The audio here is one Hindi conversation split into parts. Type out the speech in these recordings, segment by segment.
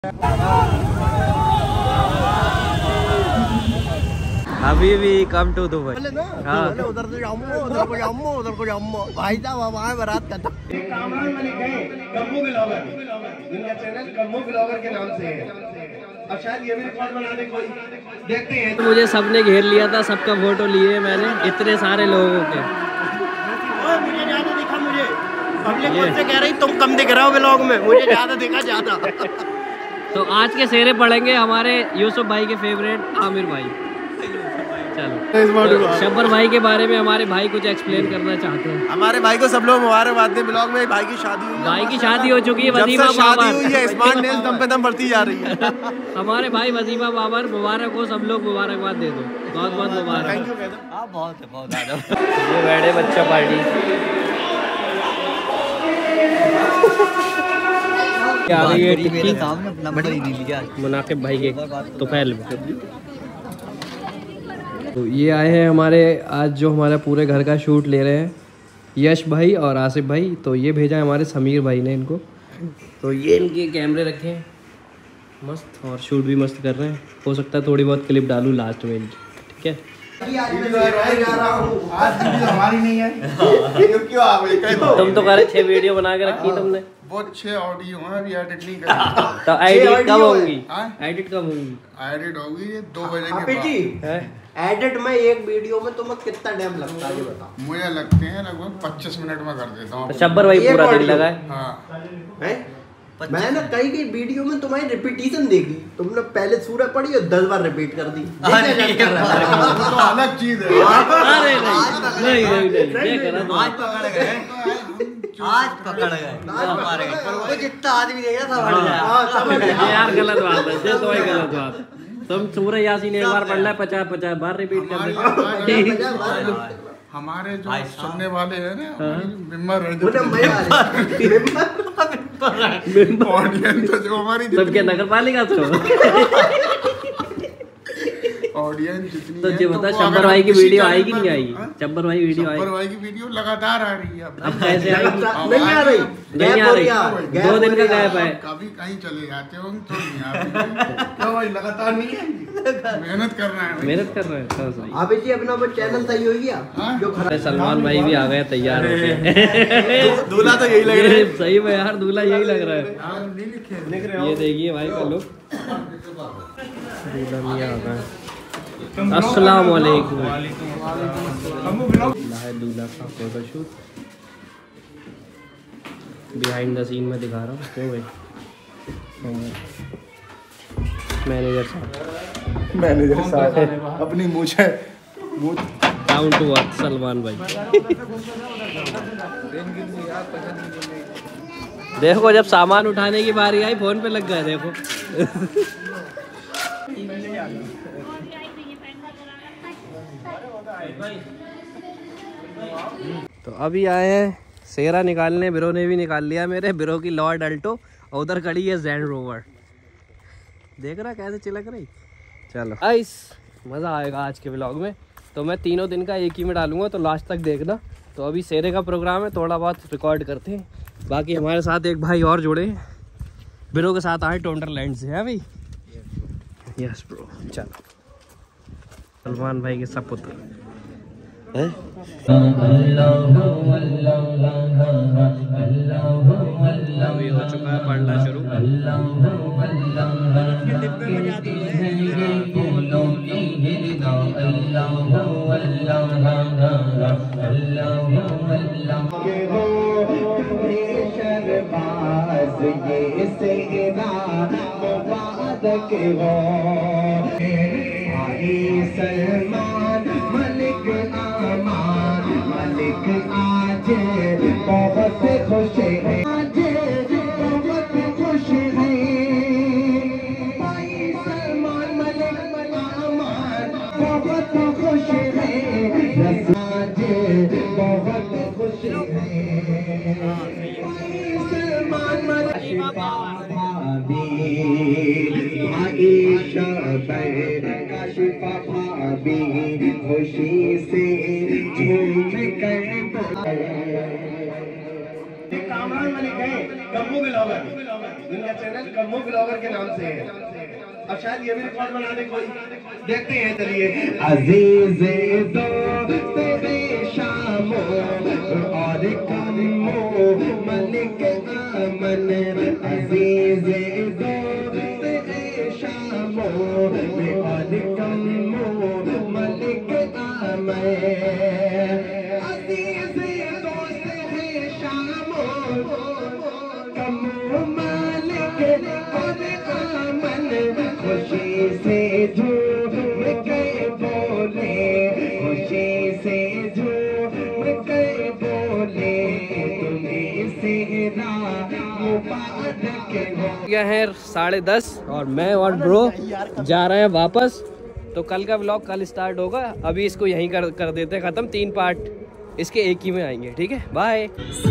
अभी भी कम टू दुबई। हाँ उधर को जाऊँ उधर को जाऊँ भाई साहब वहाँ बारात का कामरान मलिक है कम्मू ब्लॉगर, इनका चैनल कम्मू ब्लॉगर के नाम से है। अब शायद ये भी रिकॉर्ड बनाने कोई देखते हैं। मुझे सबने घेर लिया था, सबका फोटो लिए मैंने, इतने सारे लोगों के। मुझे ज्यादा दिखा, मुझे पब्लिक मुझसे कह रही तुम कम दिख रहे हो ब्लॉग में, मुझे ज्यादा दिखा ज्यादा। तो आज के शेरे पढ़ेंगे हमारे यूसुफ भाई के फेवरेट आमिर भाई। चलो तो शब्बर भाई के बारे में हमारे भाई कुछ एक्सप्लेन करना चाहते हैं। हमारे भाई को सब लोग मुबारकबाद दें। ब्लॉग में भाई की शादी हुई है, भाई की शादी हो चुकी है, वजीफा शादी हुई है, स्मार्ट नेल्स दम पे दम बढ़ती जा रही है। हमारे भाई वजीफा बाबर मुबारक हो, सब लोग मुबारकबाद दे दो, बहुत बहुत मुबारक। Thank you madam. आप बहुत ये बैठे बच्चा पार्टी क्या मुनाकिब भाई के तो पहले तो ये आए हैं हमारे आज जो हमारा पूरे घर का शूट ले रहे हैं, यश भाई और आसिफ भाई। तो ये भेजा है हमारे समीर भाई ने इनको। तो ये इनके कैमरे रखे हैं मस्त, और शूट भी मस्त कर रहे हैं। हो सकता है थोड़ी बहुत क्लिप डालूँ लास्ट में इनकी, ठीक है। हमारी नहीं है तुम तो करे 6 वीडियो बना के रखी तुमने, बहुत 6 ऑडियो हैं, अभी एडिट नहीं कर। तो एडिट कब होंगी? एडिट कब होंगी? एडिट होगी 2 बजे के बाद। एडिट में एक वीडियो में तुम्हें कितना टाइम लगता है ये बताओ। मुझे लगते हैं लगभग 25 मिनट में कर देता हूँ। शब्बर भाई पूरा दिन लगा है। हाँ मैंने कई वीडियो में तुम्हारी रिपीटिशन देखी, तुमने पहले सूरत पढ़ी और 10 बार रिपीट कर दी। तो अलग चीज है। अरे नहीं आज पकड़ गए जितना आदमी देगा सब यार गलत बात है, तो वही गलत बात। तुम सूरह यासीन एक बार पढ़ ले 50 बार रिपीट कर दे। हमारे जो सुनने वाले हैं ना, मेंबर ऑडियंस तो जो हमारी सबके नगर पालिका तो ऑडियंस जितनी तो ये बता शब्बर भाई की वीडियो आएगी नहीं आएगी? शब्बर भाई वीडियो आएगी? शब्बर भाई की वीडियो लगातार आ रही है। अब कैसे आएगी? नहीं आ रही, नहीं आ रही, 2 दिन का गैप है। कभी कहीं चले जाते हो तो नहीं आ रही। क्यों भाई लगातार नहीं है? मेहनत कर रहे हैं, मेहनत कर रहे हैं सही। आप जी अपना वो चैनल सही हो गया जो खराब। सलमान भाई भी आ गए तैयार हो गए। दूल्हा तो यही लग रहा है। सही में यार दूल्हा यही लग रहा है। ये देखिए भाई का लुक, दूल्हा नहीं आ गया। अस्सलाम वालेकुम। दूल्हा का फोटोशूट बिहाइंड द सीन में दिखा रहा हूँ। क्यों भाई मैनेजर साहब अपनी मूछ है डाउन टू अर्थ सलमान भाई। देखो जब सामान उठाने की बारी आई फोन पे लग गए देखो। तो अभी आए हैं सेरा निकालने, बिरो ने भी निकाल लिया मेरे। बिरो की लॉर्ड अल्टो और उधर खड़ी है जैंड रोवर। देख रहा कैसे चिलक रही। चलो आइस मज़ा आएगा आज के व्लॉग में। तो मैं 3 दिन का एक ही में डालूंगा, तो लास्ट तक देखना। तो अभी सेरे का प्रोग्राम है, थोड़ा बहुत रिकॉर्ड करते हैं। बाकी हमारे साथ एक भाई और जुड़े हैं, बिरो के साथ आए टोंडरलैंड से है भाई। Yes bro. चलो सलमान भाई के सपुत्र है। अभी हो चुका है पढ़ना शुरू। सलमान मलिक आमान मलिक आज बहुत खुश है, आज बहुत खुश है। भाई सलमान मलिक आमान बहुत खुश है, आज बहुत खुश है। भाई सलमान मलिक आईशा काशिफा भाभी खुशी से झूम कर एक कामरान मलिक है कम्मू ब्लॉगर, जिनका चैनल कम्मू ब्लॉगर के नाम से है। अब शायद ये भी रिकॉर्ड बनाने कोई देखते हैं। चलिए अजीज़े दोस्त शामो और कम्मू मलिक आमन, अजीज़े दोस्त शामो और कम्मू मलिक आमन, अजीज़े दोस्त शामो कम्मू मलिक और आमन, खुशी से झूम के बोले, खुशी से झूम के बोले, तुम्हें सेहरा मुबारक हो। क्या है 10:30 और मैं और ब्रो जा रहे हैं वापस। तो कल का व्लॉग कल स्टार्ट होगा, अभी इसको यहीं कर देते हैं ख़त्म। 3 पार्ट इसके एक ही में आएंगे, ठीक है। बाय।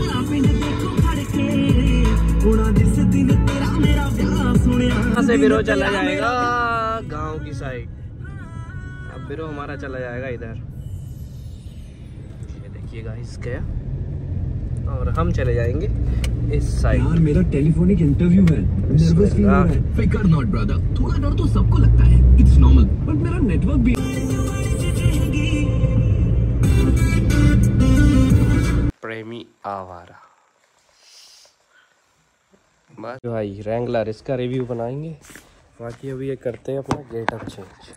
से बिरो चला जाएगा गांव की साइड। अब बिरो हमारा चला जाएगा इधर, ये देखिएगा इस गया, और हम चले जाएंगे इस साइड। यार मेरा टेलीफोनिक इंटरव्यू है, नर्वस फील हो रहा है। फिकर नॉट ब्रदर, थोड़ा डर तो सबको लगता है, इट्स नॉर्मल, बट मेरा नेटवर्क भी। प्रेमी आवारा बस भाई रैंगलर, इसका रिव्यू बनाएंगे। बाकी अभी ये करते हैं अपना गेटअप चेंज।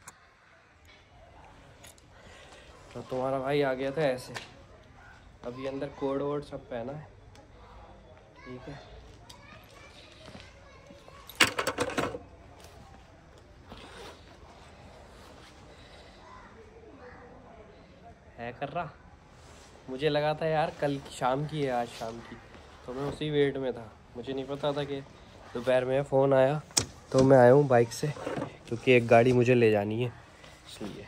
तो तुम्हारा भाई आ गया था ऐसे, अभी अंदर कोड वोड सब पहना है, ठीक है कर रहा। मुझे लगा था यार कल शाम की है, आज शाम की, तो मैं उसी वेट में था। मुझे नहीं पता था कि दोपहर में फ़ोन आया, तो मैं आया हूँ बाइक से, क्योंकि एक गाड़ी मुझे ले जानी है इसलिए।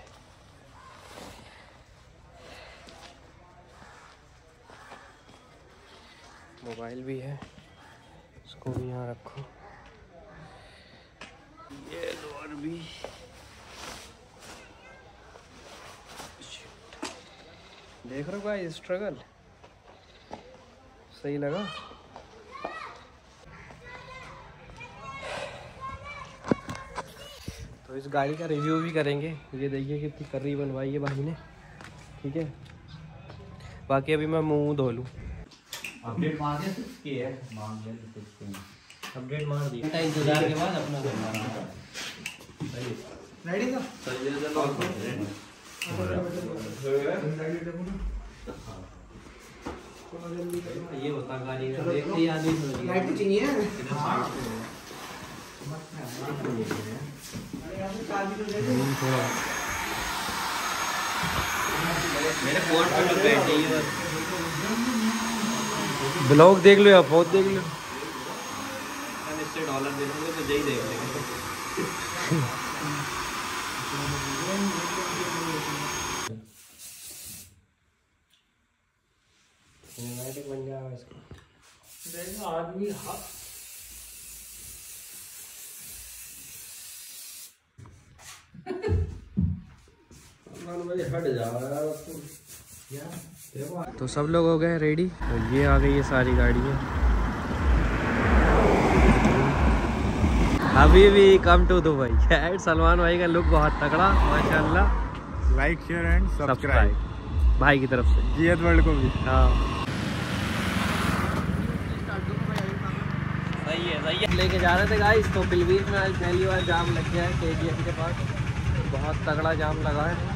मोबाइल भी है, इसको भी यहाँ रखो। ये लोअर भी, देख रहे हो गाइस स्ट्रगल, सही लगा। तो इस गाड़ी का रिव्यू भी करेंगे। ये देखिए कितनी कर्री बनवाई है भाई ने, ठीक है। बाकी अभी मैं मुंह धो लूँ। अपडेट मार दे की है, मांग ले अपडेट मार दी, इंतजार के बाद अपना रेडी था। ये होता गाड़ी का देखते ही आदमी लाइट चाहिए मेरे फोन पे लग गए चाहिए। ब्लॉग देख लो या बहुत देख लो, इससे डॉलर दे दूंगा तो यही देख लेंगे। बन जाएगा इसको आदमी हट जा। तो सब लोग हो गए रेडी, और ये आ गई है सारी गाड़ियाँ। अभी भी कम टू दुबई है। सलमान भाई का लुक बहुत तगड़ा माशाल्लाह। लाइक शेयर एंड सब्सक्राइब भाई की तरफ से जीएत वर्ल्ड को भी। हाँ सही है लेके जा रहे थे गाइस। तो पिलवीर में आज पहली बार जाम लग गया है KGF के पास, बहुत तगड़ा जाम लगा है,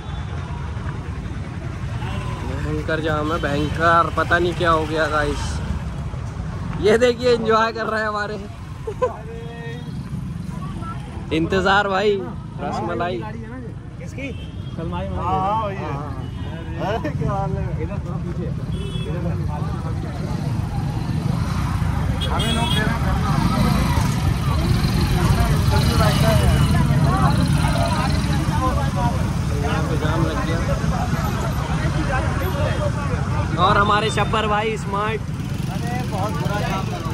भयंकर जाम है, भयंकर। पता नहीं क्या हो गया गाइस। ये देखिए एंजॉय कर रहे हैं हमारे इंतजार भाई, रसमलाई किसकी? जाम लग गया। और हमारे शब्बर भाई स्मार्ट, बहुत बुरा जाम लगा।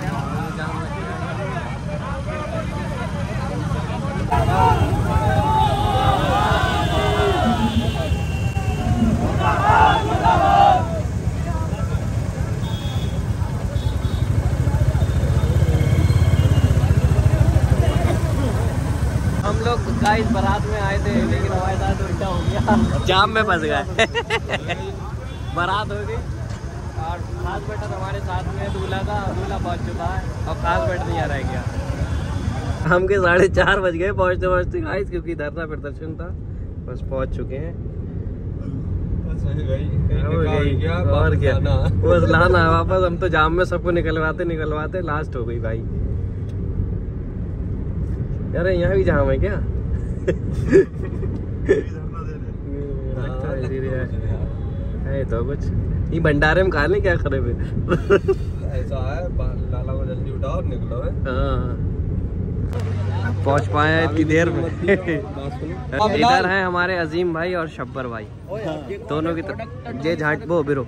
लोग गाइस बारात में आए थे, लेकिन हमारे साथ उल्टा हो गया, जाम में फंस गए। बारात हो गई और खास बेटा हमारे साथ में दूल्हा का, दूल्हा पहुंच चुका है और खास बेटा नहीं आ रह गया। हम के 4:30 बज गए पहुंचते पहुंचते गाइस, क्योंकि धरना प्रदर्शन था। बस पहुंच चुके हैं। और क्या, बस लाना है वापस। हम तो जाम में सबको निकलवाते लास्ट हो गई भाई। यार यहाँ भी जाम है क्या? है तो कुछ ये भंडारे में खा लें क्या खड़े पे। ऐसा है, लाला को जल्दी उठाओ और निकलो है। हाँ पहुंच पाए इतनी देर में। इधर है हमारे अजीम भाई और शब्बर भाई, दोनों की तरफ ये झाट वो बिरो।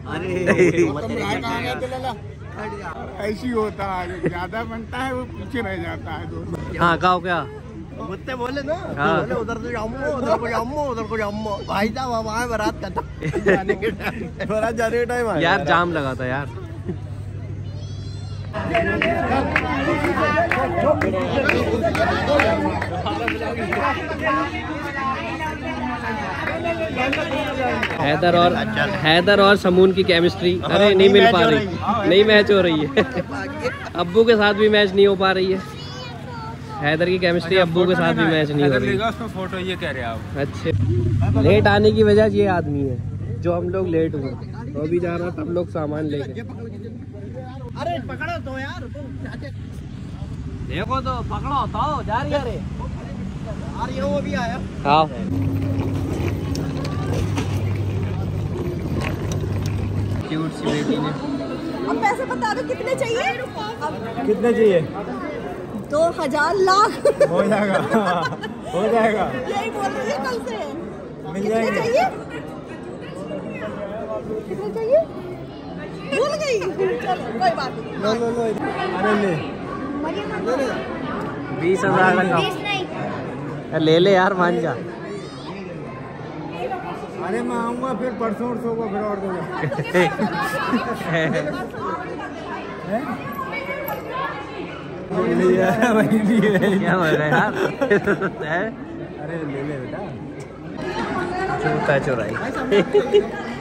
ऐसी होता है, ज्यादा बनता है वो पीछे रह जाता है। हाँ कहो क्या मुझसे बोले ना, हाँ। बोले उधर से जाऊंगा, उधर को जाऊंगा, उधर को जाऊंगा। भाई साहब अब आए बारात का जाने के टाइम, बारात जाने के टाइम आया यार, जाम लगा था यार। हैदर और समून की केमिस्ट्री अरे नहीं मिल पा रही, नहीं मैच हो रही है। अब्बू के साथ भी मैच नहीं हो पा रही है। हैदर की केमिस्ट्री अब्बू के साथ भी मैच नहीं हो रही है। उसमें फोटो ये कह रहे हैं आप। अच्छे लेट आने की वजह ये आदमी है जो हम लोग लेट हुए। तो अभी जा रहा सब लोग सामान लेके। अरे पकड़ो तो यार, देखो तो पकड़ो तो जा रही है। अरे वो भी आया। हाँ क्यूट सी बेटी ने। अब पैसे बता दो कितने चाहिए? कितने चाहिए? 2000 लाख हो जाएगा, हो जाएगा। यही बोल रही है कल से। मिल कितने जाएंगे। चाहिए? कितने चाहिए? भूल गई। चलो कोई बात नहीं। लो अरे ले 20,000 का ले ले यार, मान जा। अरे मैं आऊँगा फिर परसों को फिर और दूँगा। क्या बोल रहे यार? अरे ले ले बेटा। जूता चुराई।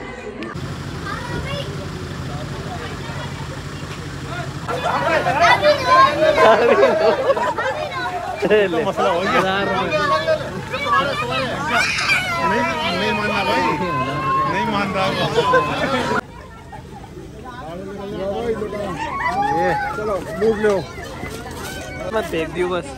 मसला हो गया। नहीं मानना भाई, नहीं मानता। चलो लूट लो, मत देख दियो बस।